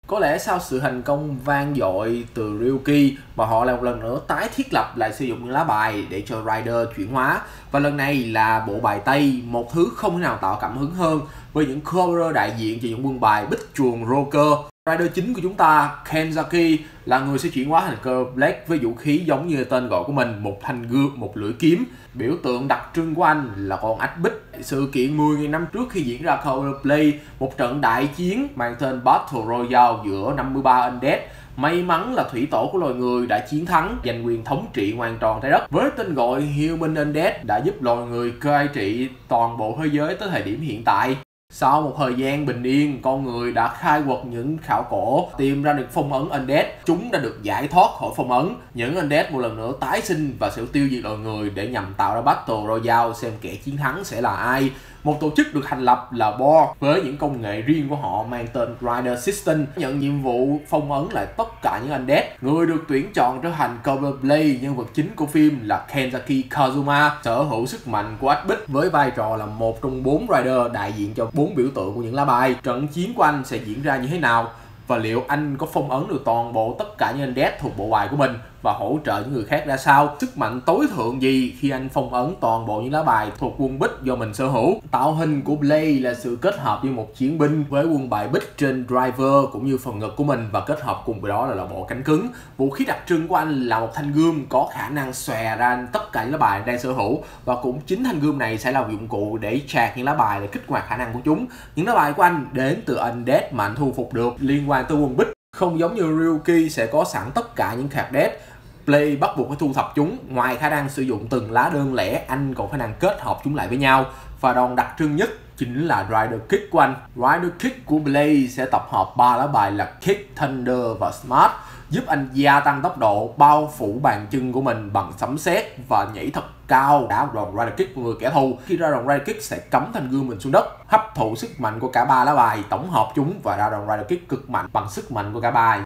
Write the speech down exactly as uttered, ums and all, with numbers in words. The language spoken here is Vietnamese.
Có lẽ sau sự thành công vang dội từ Ryuki mà họ lại một lần nữa tái thiết lập lại sử dụng những lá bài để cho Rider chuyển hóa. Và lần này là bộ bài Tây, một thứ không thể nào tạo cảm hứng hơn với những cover đại diện cho những quân bài bích chuồng Roker. Rider chính của chúng ta, Kenzaki, là người sẽ chuyển hóa thành cơ Black với vũ khí giống như tên gọi của mình, một thanh gươm, một lưỡi kiếm. Biểu tượng đặc trưng của anh là con ách bích. Sự kiện mười nghìn năm trước khi diễn ra Cover Play, một trận đại chiến mang tên Battle Royale giữa năm mươi ba Undead. May mắn là thủy tổ của loài người đã chiến thắng, giành quyền thống trị hoàn toàn trái đất. Với tên gọi Human Undead đã giúp loài người cai trị toàn bộ thế giới tới thời điểm hiện tại. Sau một thời gian bình yên, con người đã khai quật những khảo cổ, tìm ra được phong ấn Undead. Chúng đã được giải thoát khỏi phong ấn. Những Undead một lần nữa tái sinh và sẽ tiêu diệt loài người để nhằm tạo ra Battle Royale xem kẻ chiến thắng sẽ là ai. Một tổ chức được thành lập là Boar với những công nghệ riêng của họ mang tên Rider System, nhận nhiệm vụ phong ấn lại tất cả những Undead. Người được tuyển chọn trở thành Cover Play, nhân vật chính của phim là Kenzaki Kazuma, sở hữu sức mạnh của ách bích với vai trò là một trong bốn Rider đại diện cho bốn biểu tượng của những lá bài. Trận chiến của anh sẽ diễn ra như thế nào? Và liệu anh có phong ấn được toàn bộ tất cả những Undead thuộc bộ bài của mình và hỗ trợ những người khác ra sao? Sức mạnh tối thượng gì khi anh phong ấn toàn bộ những lá bài thuộc quân bích do mình sở hữu? Tạo hình của Blade là sự kết hợp như một chiến binh với quân bài bích trên driver cũng như phần ngực của mình, và kết hợp cùng với đó là, là bộ cánh cứng. Vũ khí đặc trưng của anh là một thanh gươm có khả năng xòe ra tất cả những lá bài đang sở hữu, và cũng chính thanh gươm này sẽ là dụng cụ để chạc những lá bài để kích hoạt khả năng của chúng. Những lá bài của anh đến từ Undead mà anh thu phục được liên quan tới quân bích. Không giống như Ryuki sẽ có sẵn tất cả những card dead, Play bắt buộc phải thu thập chúng. Ngoài khả năng sử dụng từng lá đơn lẻ, anh còn khả năng kết hợp chúng lại với nhau. Và đòn đặc trưng nhất chính là Rider Kick của anh. Rider Kick của Blade sẽ tập hợp ba lá bài là Kick, Thunder và Smart, giúp anh gia tăng tốc độ, bao phủ bàn chân của mình bằng sấm sét và nhảy thật cao đá đòn Rider Kick của người kẻ thù. Khi ra đòn Rider Kick sẽ cắm thanh gươm mình xuống đất, hấp thụ sức mạnh của cả ba lá bài, tổng hợp chúng và ra đòn Rider Kick cực mạnh bằng sức mạnh của cả bài.